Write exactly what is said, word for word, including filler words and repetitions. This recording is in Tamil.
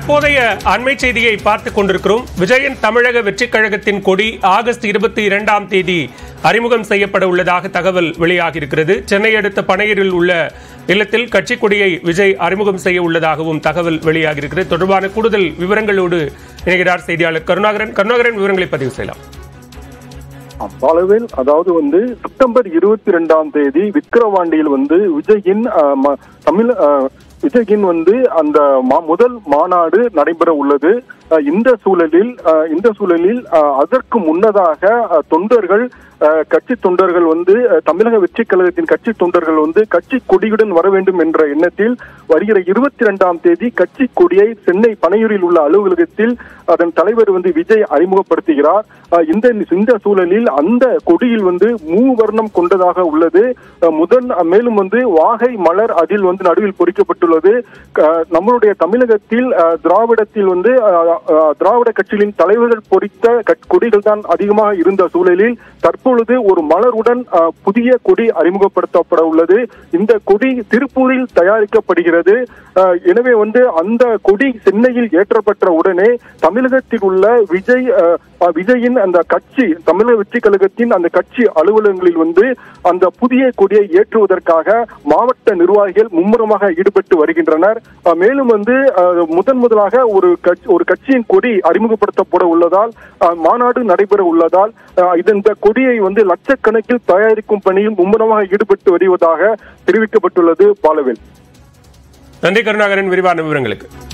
தற்போதைய அண்மை செய்தியை பார்த்துக் கொண்டிருக்கிறோம். விஜயன் தமிழக வெற்றிக் கழகத்தின் கொடி ஆகஸ்ட் இருபத்தி இரண்டாம் தேதி அறிமுகம் செய்யப்பட உள்ளதாக தகவல் வெளியாகியிருக்கிறது. சென்னை அடுத்த பனையூரில் உள்ள இல்லத்தில் கட்சி கொடியை விஜய் அறிமுகம் செய்ய உள்ளதாகவும் தகவல் வெளியாகியிருக்கிறது. தொடர்பான கூடுதல் விவரங்களோடு இணைகிறார் செய்தியாளர் கருணாகரன். கருணாகரன், விவரங்களை பதிவு செய்யலாம். பாலவேல், அதாவது வந்து செப்டம்பர் இருபத்தி இரண்டாம் தேதி விக்கிரவாண்டியில் வந்து விஜயின் தமிழ் விஜயின் வந்து அந்த முதல் மாநாடு நடைபெற உள்ளது. இந்த சூழலில் இந்த சூழலில் அதற்கு முன்னதாக தொண்டர்கள் கட்சி தொண்டர்கள் வந்து தமிழக வெற்றி கழகத்தின் கட்சி தொண்டர்கள் வந்து கட்சி கொடியுடன் வர வேண்டும் என்ற எண்ணத்தில் வருகிற இருபத்தி இரண்டாம் தேதி கட்சி கொடியை சென்னை பனையூரில் உள்ள அலுவலகத்தில் அதன் தலைவர் வந்து விஜய் அறிமுகப்படுத்துகிறார். இந்த இந்த சூழலில் அந்த கொடியில் வந்து மூவர்ணம் கொண்டதாக உள்ளது. முதன் மேலும் வந்து வாகை மலர் அதில் வந்து நடுவில் பொறிக்கப்பட்டுள்ளது. நம்மளுடைய தமிழகத்தில் திராவிடத்தில் வந்து திராவிட கட்சிகளின் தலைவர்கள் பொறித்த கொடிகள் தான் அதிகமாக இருந்த சூழலில் தற்பொழுது ஒரு மலருடன் புதிய கொடி அறிமுகப்படுத்தப்பட உள்ளது. இந்த கொடி திருப்பூரில் தயாரிக்கப்படுகிறது. எனவே வந்து அந்த கொடி சென்னையில் ஏற்றப்பட்ட உடனே தமிழகத்தில் உள்ள விஜய் விஜயின் அந்த கட்சி தமிழக வெற்றி கழகத்தின் அந்த கட்சி அலுவலகங்களில் வந்து அந்த புதிய கொடியை ஏற்றுவதற்காக மாவட்ட நிர்வாகிகள் மும்முரமாக ஈடுபட்டு வருகின்றனர். மேலும் வந்து முதன் முதலாக ஒரு ஒரு கட்சியின் கொடி அறிமுகப்படுத்தப்பட உள்ளதால் மாநாடு நடைபெற உள்ளதால் இந்த கொடியை வந்து லட்சக்கணக்கில் தயாரிக்கும் பணியில் மும்முரமாக ஈடுபட்டு வருவதாக தெரிவிக்கப்பட்டுள்ளது. பாலவேல், நன்றி கருணாகரன், விரிவான விவரங்களுக்கு.